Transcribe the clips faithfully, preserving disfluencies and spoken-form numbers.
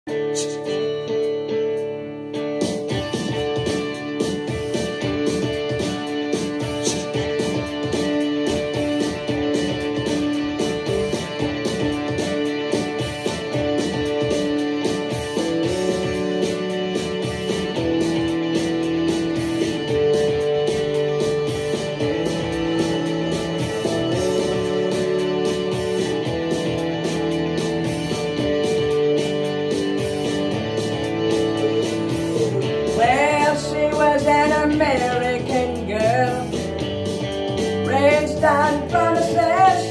American girl, raised on promises.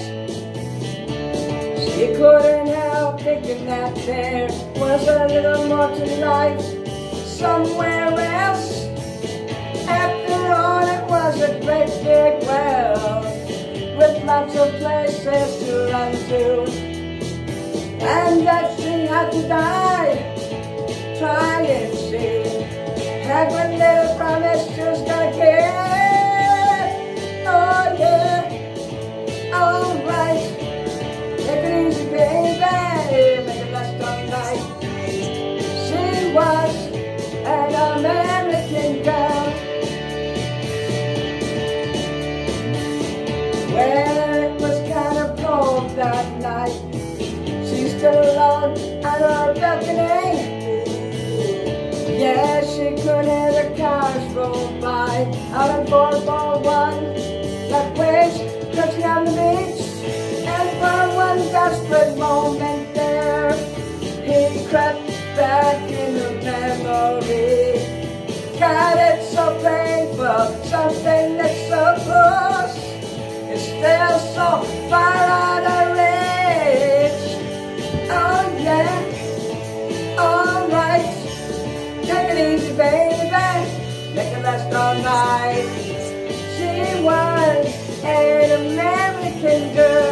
She couldn't help thinking that there was a little more to life somewhere else. After all, it was a great big world with lots of places to run to, and that she had to die trying. She had one little promise she was gonna keep. Oh yeah, alright. Take it easy, baby, make it last all night. She was an American girl. Well, it was kind of cold that night. She stood alone on her balcony. Yeah, she could hear the cars roll by out on four four one. That waves touching on the beach, and for one desperate moment there, he crept back into memory. God, it's so painful, something that's so close is still so far out of reach. Oh yeah, alright. Take it easy, baby, make it last all night. She was an American girl.